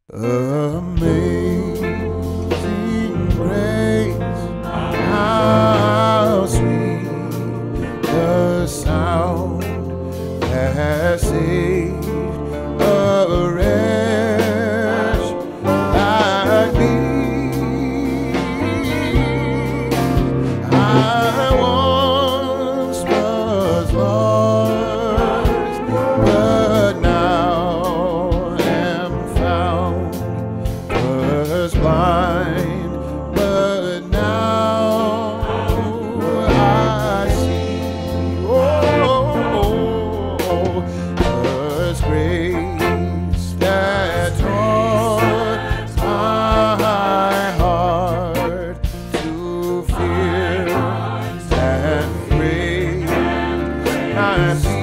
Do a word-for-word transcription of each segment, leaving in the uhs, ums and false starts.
Amazing grace, how sweet the sound that saved a wretch like me. I once was lost, but now am found. Was blind, but now I see. Oh, was grace that taught my heart to fear and pray. I see.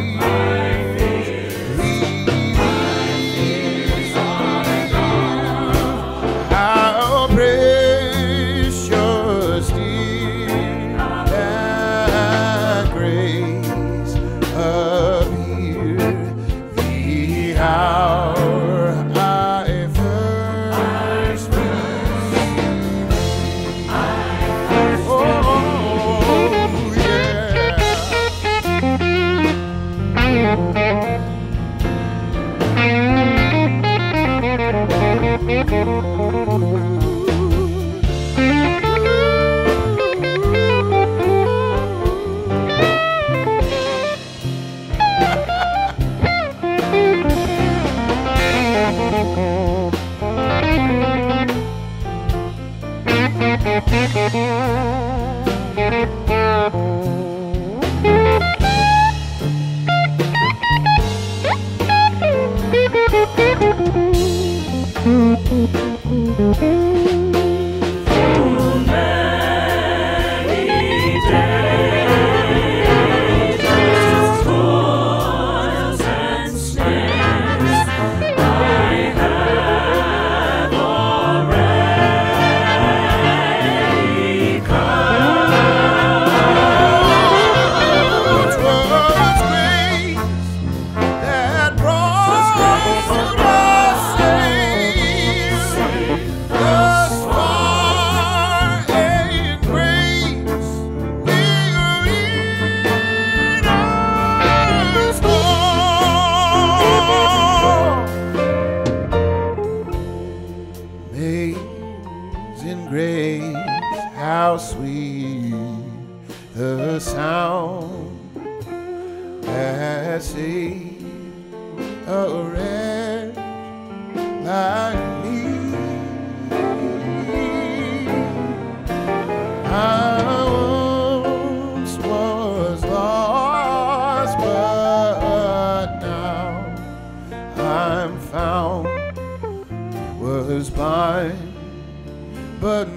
How precious dear that grace appeared the hour I first believed. Oh, amazing grace, how sweet the sound that saved a wretch like me. I once was lost, but now I'm found. Was blind, but